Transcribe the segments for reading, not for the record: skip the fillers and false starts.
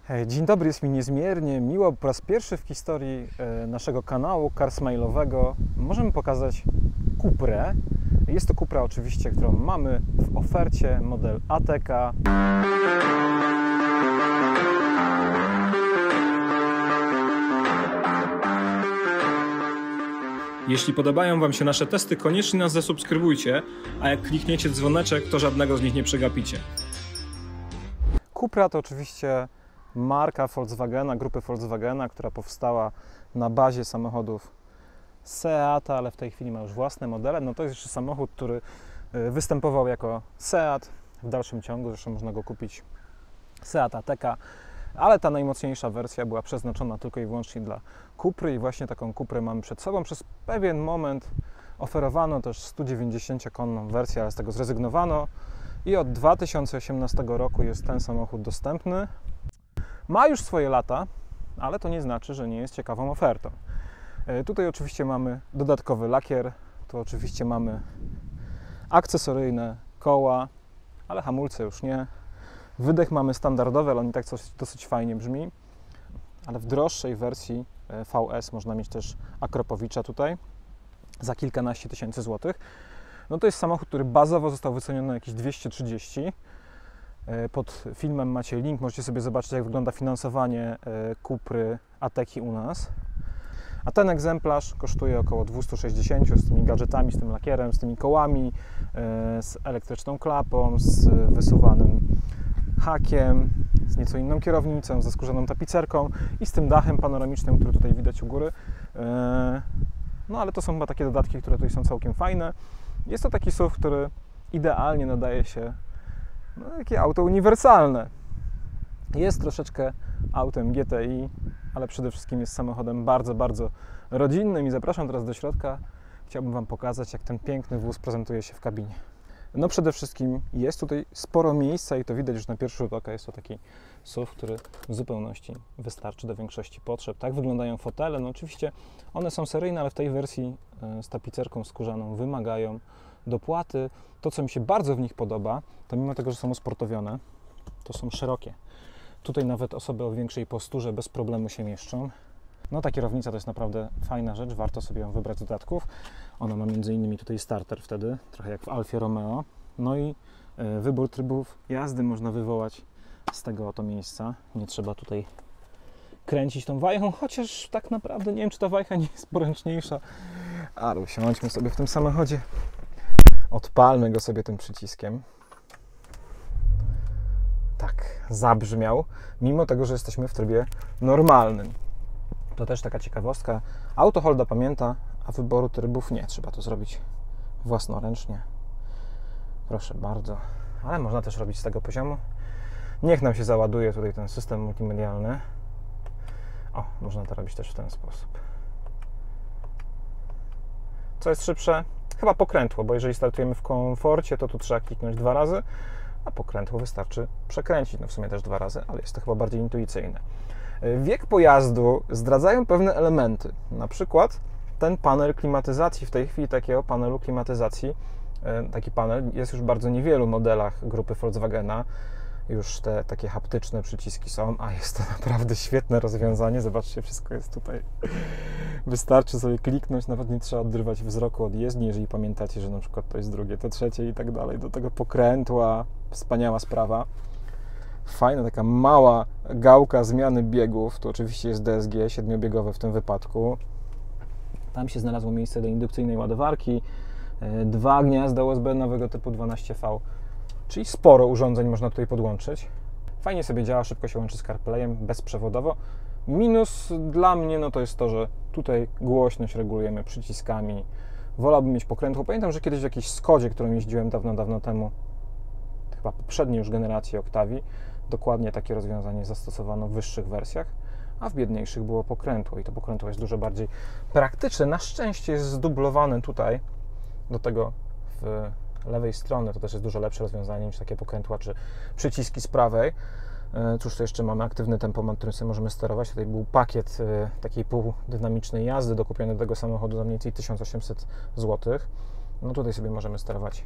Dzień dobry, jest mi niezmiernie miło. Po raz pierwszy w historii naszego kanału carsmailowego możemy pokazać Cuprę. Jest to Cupra oczywiście, którą mamy w ofercie, model ATK. Jeśli podobają Wam się nasze testy, koniecznie nas zasubskrybujcie, a jak klikniecie dzwoneczek, to żadnego z nich nie przegapicie. Cupra to oczywiście marka Volkswagena, grupy Volkswagena, która powstała na bazie samochodów Seata, ale w tej chwili ma już własne modele. No to jest jeszcze samochód, który występował jako Seat w dalszym ciągu, zresztą można go kupić Seat ATK, ale ta najmocniejsza wersja była przeznaczona tylko i wyłącznie dla Cupry i właśnie taką Cuprę mamy przed sobą. Przez pewien moment oferowano też 190-konną wersję, ale z tego zrezygnowano i od 2018 roku jest ten samochód dostępny. Ma już swoje lata, ale to nie znaczy, że nie jest ciekawą ofertą. Tutaj oczywiście mamy dodatkowy lakier, tu oczywiście mamy akcesoryjne koła, ale hamulce już nie. Wydech mamy standardowy, ale on i tak dosyć fajnie brzmi. Ale w droższej wersji VS można mieć też Akropowicza tutaj za kilkanaście tysięcy złotych. No to jest samochód, który bazowo został wyceniony na jakieś 230. Pod filmem macie link, możecie sobie zobaczyć, jak wygląda finansowanie Cupry Ateki u nas. A ten egzemplarz kosztuje około 260 z tymi gadżetami, z tym lakierem, z tymi kołami, z elektryczną klapą, z wysuwanym hakiem, z nieco inną kierownicą, ze skórzaną tapicerką i z tym dachem panoramicznym, który tutaj widać u góry. No ale to są chyba takie dodatki, które tutaj są całkiem fajne. Jest to taki SUV, który idealnie nadaje się na takie auto uniwersalne. Jest troszeczkę autem GTI, ale przede wszystkim jest samochodem bardzo, bardzo rodzinnym i zapraszam teraz do środka. Chciałbym Wam pokazać, jak ten piękny wóz prezentuje się w kabinie. No przede wszystkim jest tutaj sporo miejsca i to widać już na pierwszy rzut oka. Jest to taki SUV, który w zupełności wystarczy do większości potrzeb. Tak wyglądają fotele. No oczywiście one są seryjne, ale w tej wersji z tapicerką skórzaną wymagają dopłaty. To, co mi się bardzo w nich podoba, to mimo tego, że są usportowione, to są szerokie. Tutaj nawet osoby o większej posturze bez problemu się mieszczą. No ta kierownica to jest naprawdę fajna rzecz, warto sobie ją wybrać z dodatków. Ona ma m.in. tutaj starter wtedy, trochę jak w Alfie Romeo. No i wybór trybów jazdy można wywołać z tego oto miejsca. Nie trzeba tutaj kręcić tą wajchą, chociaż tak naprawdę nie wiem, czy ta wajcha nie jest poręczniejsza. Ale usiądźmy sobie w tym samochodzie. Odpalmy go sobie tym przyciskiem. Tak, zabrzmiał, mimo tego, że jesteśmy w trybie normalnym. To też taka ciekawostka. Auto Holda pamięta, a wyboru trybów nie. Trzeba to zrobić własnoręcznie. Proszę bardzo. Ale można też robić z tego poziomu. Niech nam się załaduje tutaj ten system multimedialny. O, można to robić też w ten sposób. Co jest szybsze? Chyba pokrętło, bo jeżeli startujemy w komforcie, to tu trzeba kliknąć 2 razy, a pokrętło wystarczy przekręcić, no w sumie też 2 razy, ale jest to chyba bardziej intuicyjne. Wiek pojazdu zdradzają pewne elementy, na przykład ten panel klimatyzacji, w tej chwili takiego panelu klimatyzacji, taki panel jest już w bardzo niewielu modelach grupy Volkswagena, już te takie haptyczne przyciski są, a jest to naprawdę świetne rozwiązanie, zobaczcie, wszystko jest tutaj. Wystarczy sobie kliknąć, nawet nie trzeba odrywać wzroku od jezdni, jeżeli pamiętacie, że na przykład to jest drugie, to trzecie i tak dalej. Do tego pokrętła, wspaniała sprawa. Fajna taka mała gałka zmiany biegów, to oczywiście jest DSG 7-biegowe w tym wypadku. Tam się znalazło miejsce do indukcyjnej ładowarki, 2 gniazda USB nowego typu 12V, czyli sporo urządzeń można tutaj podłączyć. Fajnie sobie działa, szybko się łączy z CarPlayem, bezprzewodowo. Minus dla mnie no to jest to, że tutaj głośność regulujemy przyciskami. Wolałbym mieć pokrętło. Pamiętam, że kiedyś w jakiejś Skodzie, którą jeździłem dawno temu, chyba poprzedniej już generacji Octavii, dokładnie takie rozwiązanie zastosowano w wyższych wersjach, a w biedniejszych było pokrętło i to pokrętło jest dużo bardziej praktyczne. Na szczęście jest zdublowane tutaj do tego w lewej strony, to też jest dużo lepsze rozwiązanie niż takie pokrętła czy przyciski z prawej. Cóż, to jeszcze mamy aktywny tempomat, którym sobie możemy sterować. Tutaj był pakiet takiej półdynamicznej jazdy dokupiony do tego samochodu za mniej więcej 1800 zł. No tutaj sobie możemy sterować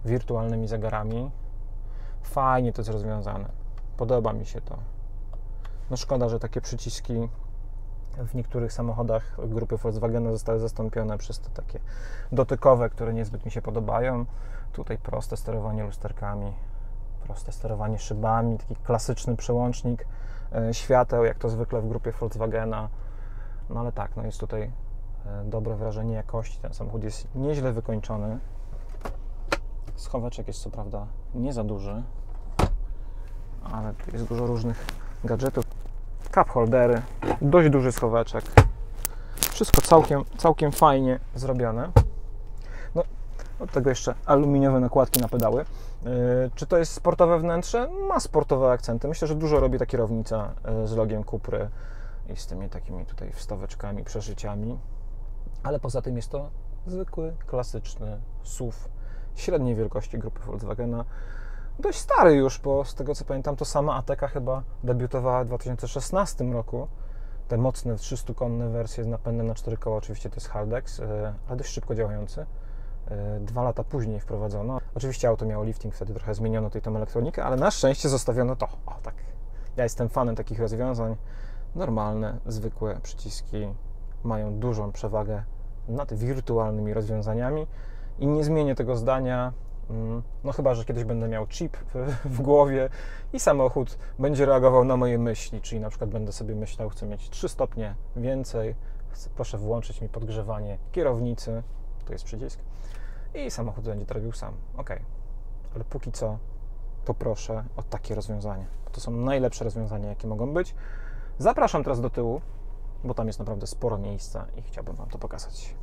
wirtualnymi zegarami. Fajnie to jest rozwiązane. Podoba mi się to. No szkoda, że takie przyciski w niektórych samochodach grupy Volkswagena zostały zastąpione przez te takie dotykowe, które niezbyt mi się podobają. Tutaj proste sterowanie lusterkami, proste sterowanie szybami, taki klasyczny przełącznik świateł, jak to zwykle w grupie Volkswagena. No ale tak, no jest tutaj dobre wrażenie jakości. Ten samochód jest nieźle wykończony. Schoweczek jest co prawda nie za duży, ale tu jest dużo różnych gadżetów. Cup holdery, dość duży schoweczek. Wszystko całkiem fajnie zrobione. No, od tego jeszcze aluminiowe nakładki na pedały. Czy to jest sportowe wnętrze? Ma sportowe akcenty. Myślę, że dużo robi ta kierownica z logiem Cupry i z tymi takimi tutaj wstaweczkami, przeszyciami. Ale poza tym jest to zwykły, klasyczny SUV średniej wielkości grupy Volkswagena. Dość stary już, bo z tego co pamiętam, to sama Ateca chyba debiutowała w 2016 roku. Te mocne 300-konne wersje z napędem na 4 koła, oczywiście to jest Haldex, ale dość szybko działający. 2 lata później wprowadzono. Oczywiście auto miało lifting, wtedy trochę zmieniono tą elektronikę, ale na szczęście zostawiono to. O, tak. Ja jestem fanem takich rozwiązań. Normalne, zwykłe przyciski mają dużą przewagę nad wirtualnymi rozwiązaniami i nie zmienię tego zdania. No chyba, że kiedyś będę miał chip w głowie i samochód będzie reagował na moje myśli, czyli na przykład będę sobie myślał, chcę mieć 3 stopnie więcej, proszę włączyć mi podgrzewanie kierownicy, tu jest przycisk, i samochód będzie to robił sam. Ok, ale póki co poproszę o takie rozwiązanie. To są najlepsze rozwiązania, jakie mogą być. Zapraszam teraz do tyłu, bo tam jest naprawdę sporo miejsca i chciałbym Wam to pokazać.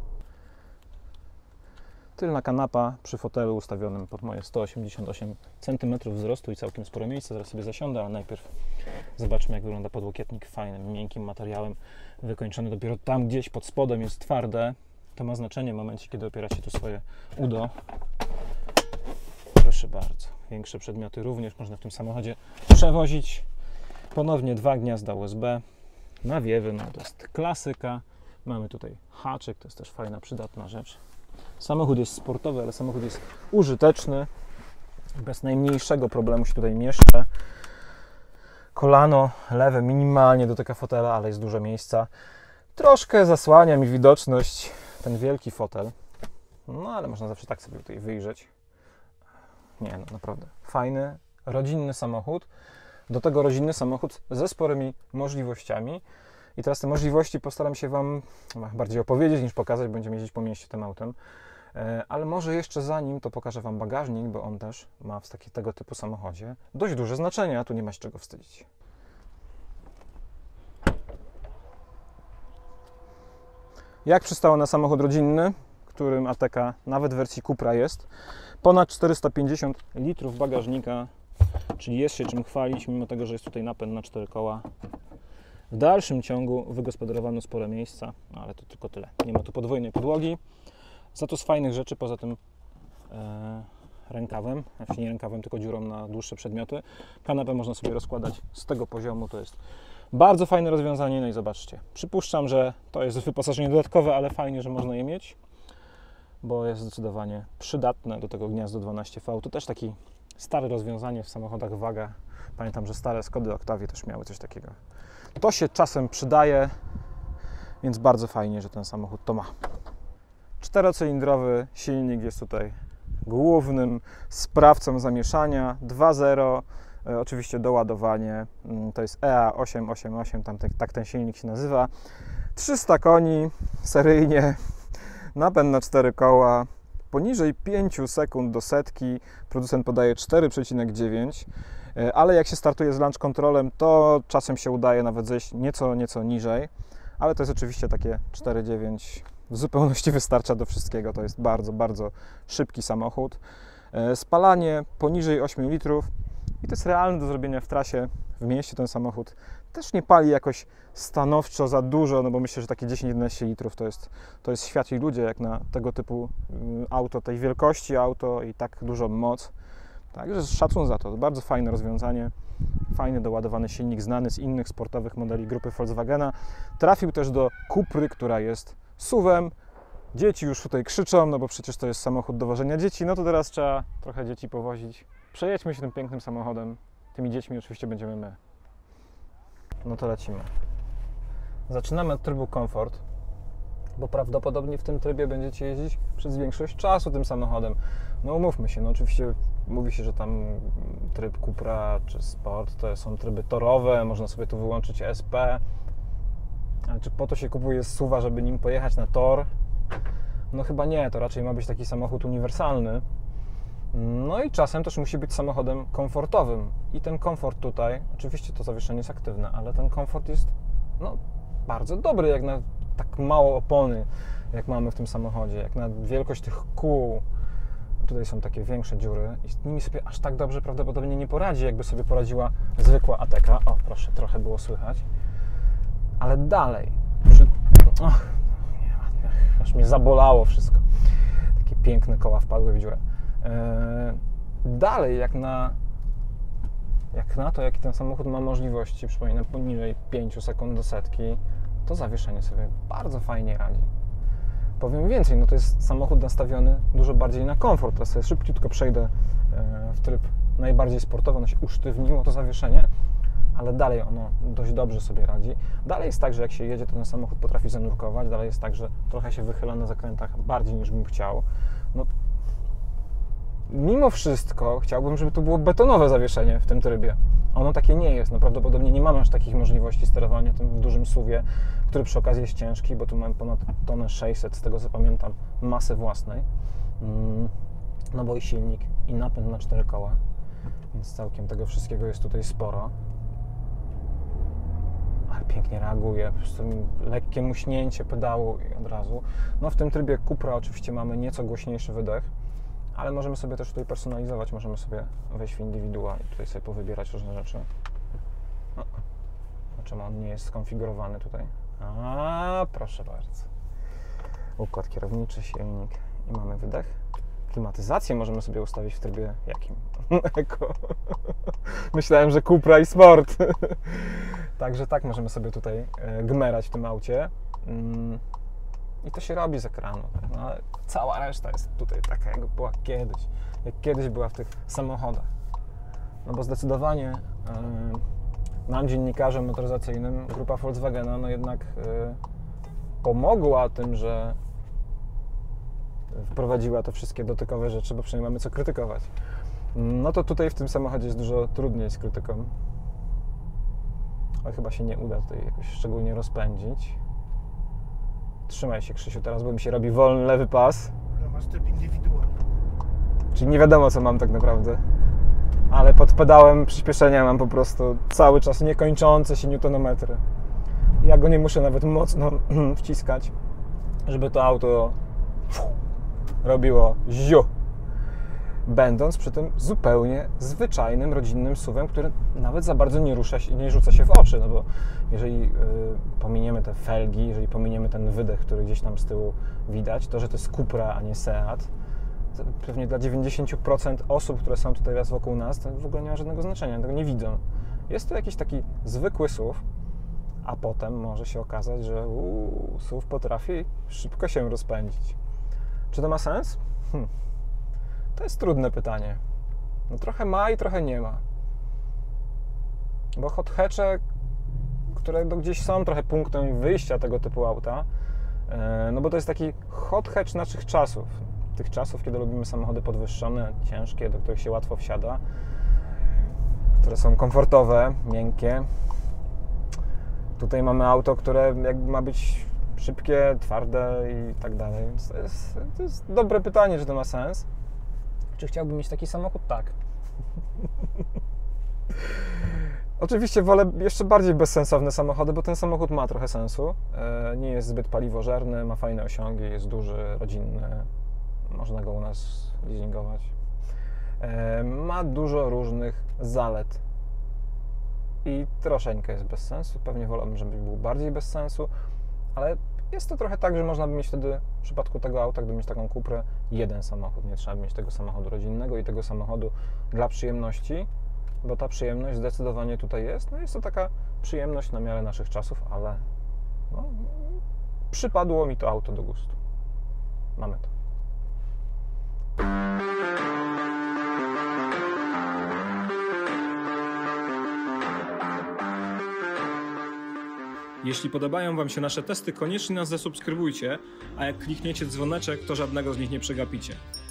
Tylna kanapa przy fotelu ustawionym pod moje 188 cm wzrostu i całkiem sporo miejsca. Zaraz sobie zasiądę, ale najpierw zobaczmy, jak wygląda podłokietnik fajnym, miękkim materiałem, wykończony dopiero tam gdzieś pod spodem jest twarde. To ma znaczenie w momencie, kiedy opieracie tu swoje udo. Proszę bardzo, większe przedmioty również można w tym samochodzie przewozić. Ponownie 2 gniazda USB, nawiewy, no to jest klasyka. Mamy tutaj haczyk, to jest też fajna, przydatna rzecz. Samochód jest sportowy, ale samochód jest użyteczny. Bez najmniejszego problemu się tutaj mieszczę. Kolano lewe minimalnie dotyka fotela, ale jest dużo miejsca. Troszkę zasłania mi widoczność ten wielki fotel. No ale można zawsze tak sobie tutaj wyjrzeć. Nie, no naprawdę fajny, rodzinny samochód. Do tego rodzinny samochód ze sporymi możliwościami. I teraz te możliwości postaram się Wam bardziej opowiedzieć niż pokazać. Będziemy jeździć po mieście tym autem. Ale może jeszcze zanim to pokażę Wam bagażnik, bo on też ma w tego typu samochodzie dość duże znaczenie, a tu nie ma się czego wstydzić. Jak przystało na samochód rodzinny, którym Ateca nawet w wersji Cupra jest, ponad 450 litrów bagażnika, czyli jest się czym chwalić, mimo tego, że jest tutaj napęd na 4 koła. W dalszym ciągu wygospodarowano spore miejsca, no ale to tylko tyle. Nie ma tu podwójnej podłogi. Za to z fajnych rzeczy, poza tym rękawem, znaczy nie rękawem, tylko dziurą na dłuższe przedmioty. Kanapę można sobie rozkładać z tego poziomu, to jest bardzo fajne rozwiązanie. No i zobaczcie, przypuszczam, że to jest wyposażenie dodatkowe, ale fajnie, że można je mieć, bo jest zdecydowanie przydatne do tego gniazdo 12V. To też takie stare rozwiązanie w samochodach Waga. Pamiętam, że stare Skody Octavie też miały coś takiego. To się czasem przydaje, więc bardzo fajnie, że ten samochód to ma. 4-cylindrowy silnik jest tutaj głównym sprawcą zamieszania. 2.0, oczywiście doładowanie, to jest EA888, tak ten silnik się nazywa. 300 koni seryjnie, napęd na 4 koła, poniżej 5 sekund do setki, producent podaje 4,9, ale jak się startuje z launch controlem, to czasem się udaje nawet zejść nieco niżej, ale to jest oczywiście takie 4,9, w zupełności wystarcza do wszystkiego, to jest bardzo, bardzo szybki samochód. Spalanie poniżej 8 litrów i to jest realne do zrobienia w trasie, w mieście ten samochód też nie pali jakoś stanowczo za dużo, no bo myślę, że takie 10-11 litrów to jest świat i ludzie jak na tego typu auto, tej wielkości auto i tak dużą moc. Także szacun za to, bardzo fajne rozwiązanie, fajny doładowany silnik, znany z innych sportowych modeli grupy Volkswagena. Trafił też do Cupry, która jest SUV-em. Dzieci już tutaj krzyczą, no bo przecież to jest samochód do wożenia dzieci, no to teraz trzeba trochę dzieci powozić. Przejedźmy się tym pięknym samochodem, tymi dziećmi oczywiście będziemy my. No to lecimy. Zaczynamy od trybu komfort, bo prawdopodobnie w tym trybie będziecie jeździć przez większość czasu tym samochodem. No umówmy się, no oczywiście mówi się, że tam tryb Cupra czy Sport to są tryby torowe, można sobie tu wyłączyć SP, ale czy po to się kupuje SUV-a, żeby nim pojechać na tor? No chyba nie, to raczej ma być taki samochód uniwersalny. No i czasem też musi być samochodem komfortowym. I ten komfort tutaj, oczywiście to zawieszenie jest aktywne, ale ten komfort jest no, bardzo dobry, jak na tak mało opony, jak mamy w tym samochodzie, jak na wielkość tych kół. Tutaj są takie większe dziury i z nimi sobie aż tak dobrze prawdopodobnie nie poradzi, jakby sobie poradziła zwykła Ateca. O, proszę, trochę było słychać. Ale dalej, aż mnie zabolało wszystko. Takie piękne koła wpadły w dziurę. Dalej, jak na to, jaki ten samochód ma możliwości, przypominam, poniżej 5 sekund do setki, to zawieszenie sobie bardzo fajnie radzi. Powiem więcej, no to jest samochód nastawiony dużo bardziej na komfort. Teraz sobie szybciutko przejdę w tryb najbardziej sportowy, ono się usztywniło, to zawieszenie, ale dalej ono dość dobrze sobie radzi. Dalej jest tak, że jak się jedzie, to ten samochód potrafi zanurkować, dalej jest tak, że trochę się wychyla na zakrętach bardziej niż bym chciał. No, mimo wszystko chciałbym, żeby to było betonowe zawieszenie w tym trybie. Ono takie nie jest. No prawdopodobnie nie mamy aż takich możliwości sterowania tym dużym SUV-ie, który przy okazji jest ciężki, bo tu mamy ponad 1600, z tego co pamiętam, masy własnej. No bo i silnik, i napęd na 4 koła, więc całkiem tego wszystkiego jest tutaj sporo. Ale pięknie reaguje, po prostu lekkie muśnięcie pedału i od razu. No w tym trybie Cupra oczywiście mamy nieco głośniejszy wydech, ale możemy sobie też tutaj personalizować, możemy sobie wejść w indywidua i tutaj sobie powybierać różne rzeczy. No. Czemu on nie jest skonfigurowany tutaj? A, proszę bardzo. Układ kierowniczy, silnik i mamy wydech. Klimatyzację możemy sobie ustawić w trybie jakim? Eko. Myślałem, że Cupra i Sport. Także tak możemy sobie tutaj gmerać w tym aucie. I to się robi z ekranu, no, ale cała reszta jest tutaj taka, jak była kiedyś, była w tych samochodach. No bo zdecydowanie nam, dziennikarzom motoryzacyjnym, grupa Volkswagena, no jednak pomogła tym, że wprowadziła te wszystkie dotykowe rzeczy, bo przynajmniej mamy co krytykować. No to tutaj w tym samochodzie jest dużo trudniej z krytyką. Ale chyba się nie uda tutaj jakoś szczególnie rozpędzić. Trzymaj się, Krzysiu, teraz, bo mi się robi wolny lewy pas. No, masz tryb indywidualny. Czyli nie wiadomo, co mam tak naprawdę. Ale pod pedałem przyspieszenia mam po prostu cały czas niekończące się newtonometry. Ja go nie muszę nawet mocno wciskać, żeby to auto robiło ziu. Będąc przy tym zupełnie zwyczajnym, rodzinnym SUV-em, który nawet za bardzo nie rzuca się w oczy, no bo jeżeli pominiemy te felgi, jeżeli pominiemy ten wydech, który gdzieś tam z tyłu widać, to, że to jest Cupra, a nie Seat, to pewnie dla 90% osób, które są tutaj raz wokół nas, to w ogóle nie ma żadnego znaczenia, tego nie widzą. Jest to jakiś taki zwykły SUV, a potem może się okazać, że SUV potrafi szybko się rozpędzić. Czy to ma sens? To jest trudne pytanie. No trochę ma i trochę nie ma. Bo hot hatche, które gdzieś są trochę punktem wyjścia tego typu auta, no bo to jest taki hot hatch naszych czasów. Tych czasów, kiedy lubimy samochody podwyższone, ciężkie, do których się łatwo wsiada, które są komfortowe, miękkie. Tutaj mamy auto, które jakby ma być szybkie, twarde i tak dalej. Więc to jest dobre pytanie, czy to ma sens. Czy chciałbym mieć taki samochód? Tak. Oczywiście wolę jeszcze bardziej bezsensowne samochody, bo ten samochód ma trochę sensu. Nie jest zbyt paliwożerny, ma fajne osiągi, jest duży, rodzinny. Można go u nas leasingować. Ma dużo różnych zalet. I troszeczkę jest bez sensu. Pewnie wolałbym, żeby był bardziej bez sensu, ale jest to trochę tak, że można by mieć wtedy, w przypadku tego auta, gdyby mieć taką Cuprę, jeden samochód. Nie trzeba by mieć tego samochodu rodzinnego i tego samochodu dla przyjemności, bo ta przyjemność zdecydowanie tutaj jest. No jest to taka przyjemność na miarę naszych czasów, ale no, przypadło mi to auto do gustu. Mamy to. Jeśli podobają Wam się nasze testy, koniecznie nas zasubskrybujcie, a jak klikniecie dzwoneczek, to żadnego z nich nie przegapicie.